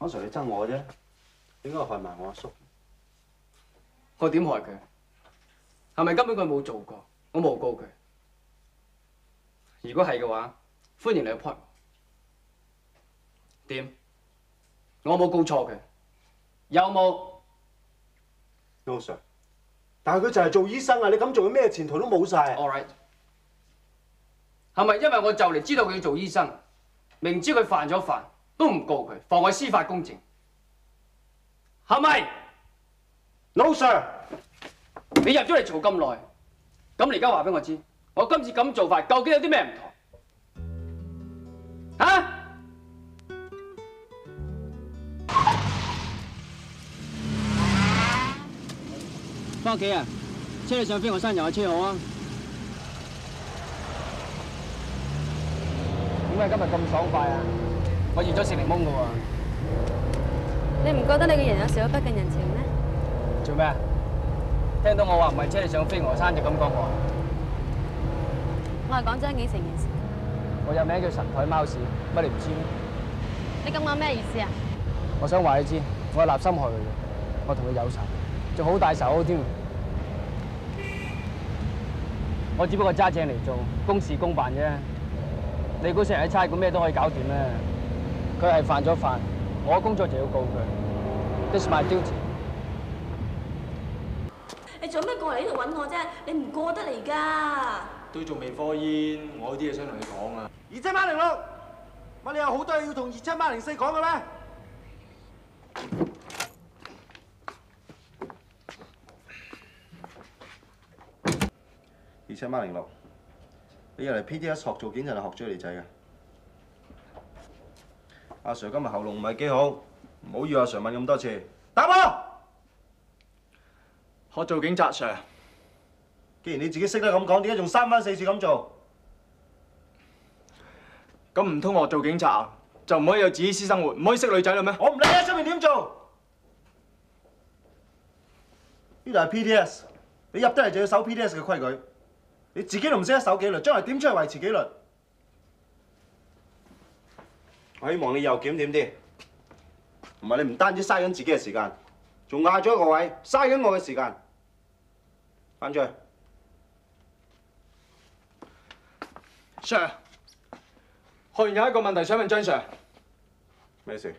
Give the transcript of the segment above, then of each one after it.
阿 Sir， 你憎我啫，點解害埋我阿叔？ 我點害佢？係咪根本佢冇做過？我冇告佢。如果係嘅話，歡迎你去 point 我。點？我冇告錯佢，有冇 ？No Sir， 但係佢就係做醫生啊！你咁做，咩前途都冇晒。 ？All right。係咪因為我就嚟知道佢要做醫生，明知佢犯咗法都唔告佢，妨礙司法公正？係咪 ？No Sir。 你入咗嚟做咁耐，咁你而家話俾我知，我今次咁做法究竟有啲咩唔同？嚇？翻屋企啊！車你上飛鵝山遊下車好啊！點解今日咁爽快啊？我預咗食檸檬㗎喎。 你唔覺得你個人有時好不近人情咩？ 做咩啊？聽到我話唔係車你上飛鵝山就咁講我？ 我係講真幾成件事。 我有名叫神台貓屎，乜你唔知咩？ 你咁講咩意思啊？ 我想話你知，我係立心害佢嘅，我同佢有仇，仲好大仇添。我只不過揸正嚟做，公事公辦啫。你估成日喺差館咩都可以搞掂咩？佢係犯咗法，我工作就要告佢。This is my duty。 你做咩過嚟呢度揾我啫？你唔過得嚟㗎。 都仲未科煙，我有啲嘢想同你講啊。 2706，乜你有好多嘢要同27804講嘅咩？2706，你入嚟 PTS 學做檢就係學追女仔嘅。阿 Sir 今日喉嚨唔係幾好，唔好要阿 Sir 問咁多次。答我！ 學做警察 Sir。 既然你自己識得咁講，點解仲三番四次咁做？ 咁唔通我做警察啊，就唔可以有自己私生活，唔可以識女仔啦咩？ 我唔理喺出面點做。呢度係 PTS， 你入得嚟就要守 PTS 嘅規矩。你自己都唔識得守紀律，將來點出去維持紀律？我希望你以後檢點啲，唔係你唔單止嘥緊自己嘅時間，仲壓咗一個位，嘥緊我嘅時間。翻出去。 Sir， 學員有一個問題想問張 Sir。 咩事？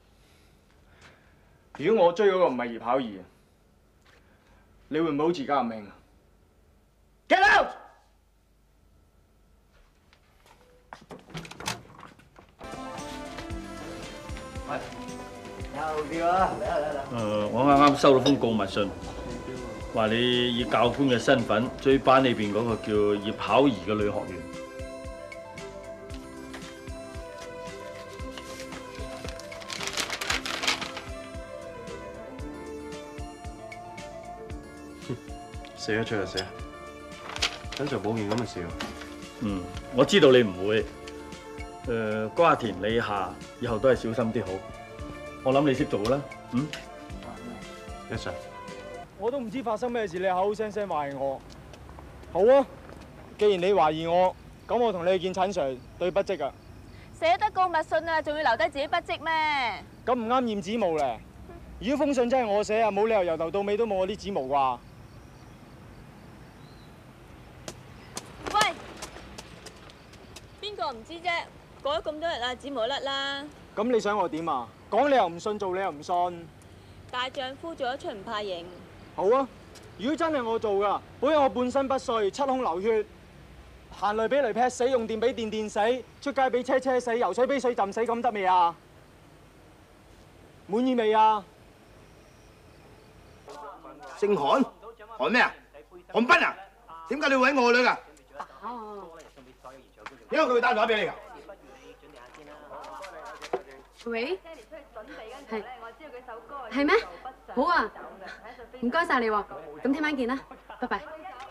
如果我追嗰個唔係葉巧兒，你會唔會好自家咁命啊 ？Get out！ 有啲啊，嚟啊嚟嚟！我啱啱收到封告密信，話你以教官嘅身份追班裏邊嗰個叫葉巧兒嘅女學員。 寫得出就寫，等就冇件咁嘅事喎。 我知道你唔會。瓜田李下，以後都係小心啲好。我諗你識做啦。 Yes sir。 我都唔知發生咩事，你口口聲聲懷疑我。好啊，既然你懷疑我，咁我同你去見陳 Sir 對筆跡啊。 寫得告密信啊，仲要留低自己筆跡咩？ 咁唔啱驗指模咧。如果封信真係我寫啊，冇理由由頭到尾都冇我啲指模啩。 喂，邊個唔知啫？過咗咁多日啦，指模甩啦。 咁你想我點啊？講你又唔信，做你又唔信。 大丈夫做得出唔怕刑。 好啊，如果真係我做噶，保佑我半身不遂、七孔流血，行雷俾雷劈死，用電俾電死，出街俾車死，游水俾水浸死，咁得未啊？滿意未啊？ 姓韓？韓咩啊？韓斌啊？點解你會揾我個女㗎？點解佢會打電話俾你㗎？ 喂，係咩？好啊，唔該晒你喎。咁聽晚見啦，拜拜。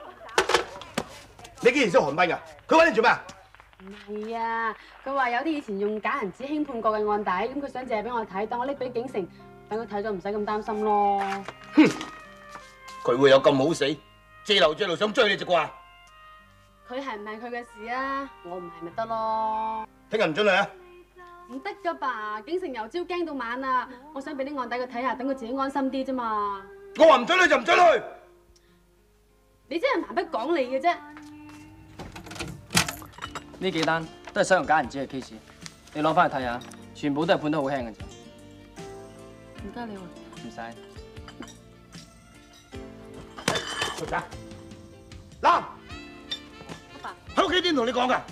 你竟然識韓斌㗎？佢揾你做咩啊？ 唔係啊，佢話有啲以前用假銀紙輕判過嘅案底，咁佢想借俾我睇，等我拎俾警城，等佢睇咗唔使咁擔心咯。 哼！佢會有咁好死？借流想追你隻啩？ 佢係唔係佢嘅事啊？我唔係咪得咯？ 聽日唔准嚟啊！ 唔得噶爸，景成由朝驚到晚啊！我想俾啲案底佢睇下，等佢自己安心啲啫嘛。 我話唔准去就唔准去。 你真係蠻不講理嘅啫。 呢幾單都係使用假銀紙嘅 case， 你攞翻去睇下，全部都係判得好輕嘅啫。 唔該你喎。 唔使。 小姐，嗱， 爸， 喺屋企點同你講㗎？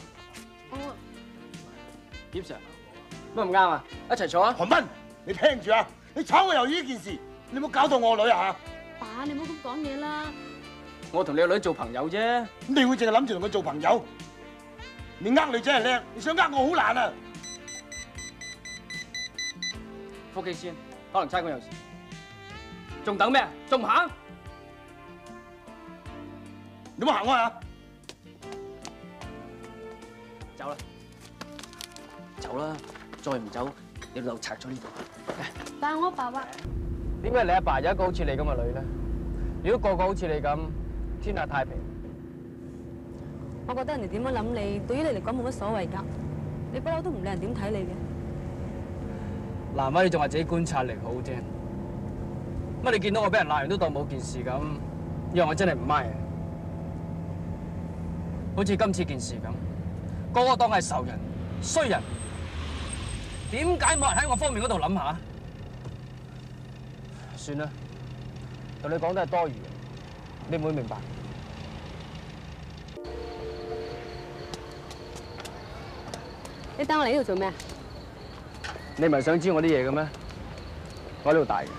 葉 Sir， 乜唔啱啊？一齊坐啊！ 韓斌，你聽住啊！你炒我魷魚呢件事，你冇搞到我女啊嚇！ 爸，你唔好咁講嘢啦。 我同你個女做朋友啫。 你會淨係諗住同佢做朋友？你呃女仔係叻，你想呃我好難啊！ 覆機先，可能差館有事。仲等咩啊？仲唔行？ 你冇行開啊！ 走啦！走啦！再唔走，你老豆拆咗呢度。 但係我爸話， 點解你阿爸有一個好似你咁嘅女咧？如果個個好似你咁，天下太平。 我覺得人哋點樣諗你，對於你嚟講冇乜所謂㗎。你不嬲都唔理人點睇你嘅。 難為你仲話自己觀察力好啫。乜你見到我俾人鬧完都當冇件事咁，因為我真係唔 mind 啊。好似今次件事咁，個個當係仇人、衰人，點解冇人喺我方面嗰度諗下？算啦，同你講都係多餘嘅，你唔會明白。 你等我嚟呢度做咩啊？ 你唔係想知我啲嘢嘅咩？我喺呢度大嘅。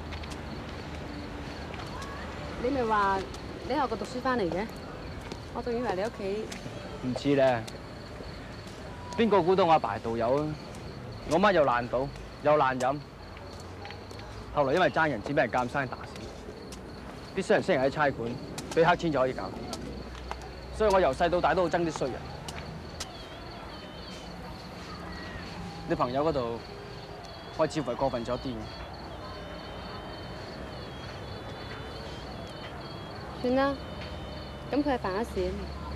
你咪話你喺外國讀書翻嚟嘅，我仲以為你屋企。 唔似咧，邊個估到我阿爸係導遊啊？我媽又爛賭又爛飲，後來因為爭人錢俾人監生打死，啲衰人先人喺差館，俾黑錢就可以搞掂，所以我由細到大都好憎啲衰人。你朋友嗰度，我似乎係過分咗啲。 算啦，咁佢係犯咗事。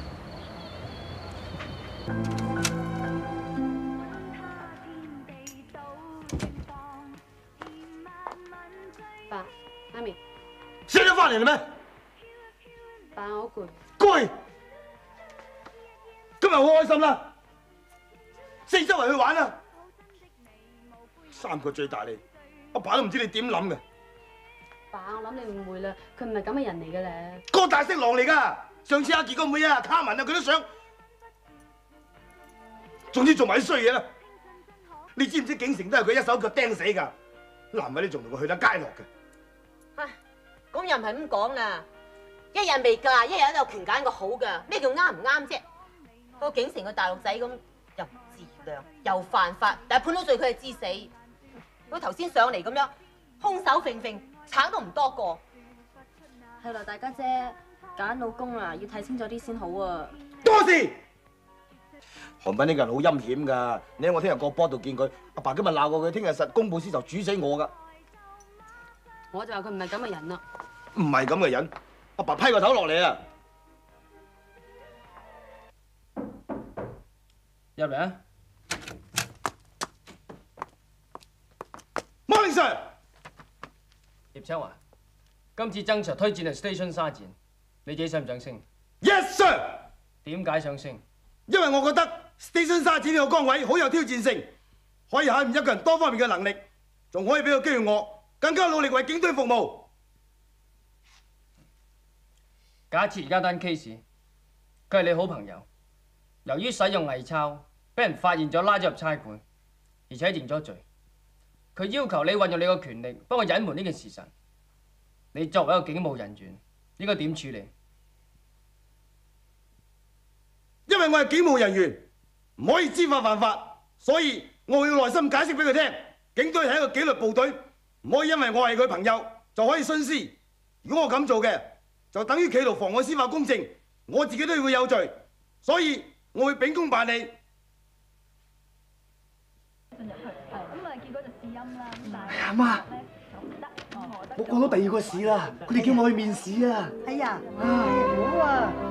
爸，媽咪， 死咗翻嚟啦咩？ 爸，我好攰。 攰！今日好開心啦，四周圍去玩啦。三個最大你，阿爸都唔知你點諗嘅。 爸，我諗你誤會啦，佢唔係咁嘅人嚟嘅咧。 個大色狼嚟㗎，上次阿傑個妹啊，卡文啊，佢都想，總之做埋啲衰嘢啦。你知唔知景城都係佢一手腳釘死㗎？難為你仲同佢去得街落嘅。 唉，咁又唔係咁講啦，一日未嫁，一日都有權揀個好㗎，咩叫啱唔啱啫？個景城個大陸仔咁又唔自量，又犯法，但係判到罪佢係致死。佢頭先上嚟咁樣，空手揈揈，橙都唔多個。 係啦，大家姐揀老公啊，要睇清楚啲先好啊。 多事！韓斌呢個人好陰險㗎，你睇我聽日過波度見佢，阿爸今日鬧過佢，聽日實公報私仇煮死我㗎。 我就話佢唔係咁嘅人啦。 唔係咁嘅人，阿爸批個頭落嚟啊！ 入嚟啊！ Morning Sir， 葉秋華，今次曾 Sir 推薦係 Station 沙展，你自己想唔想升 Yes Sir， 點解想升？ 因為我覺得 Station 沙展呢個崗位好有挑戰性，可以考驗一個人多方面嘅能力，仲可以俾個機會我更加努力為警隊服務。 假設而家單 case， 佢係你好朋友，由於使用偽鈔，俾人發現咗拉咗入差館，而且認咗罪。佢要求你運用你個權力幫我隱瞞呢件事實。你作為一個警務人員，應該點處理？ 因為我係警務人員，唔可以知法犯法，所以我會要耐心解釋俾佢聽。警隊係一個紀律部隊，唔可以因為我係佢朋友就可以徇私。如果我咁做嘅，就等於企圖妨礙司法公正，我自己都會有罪，所以我會秉公辦理。 阿媽，我過到第二個試啦，佢哋叫我去面試啊。 係啊，好啊。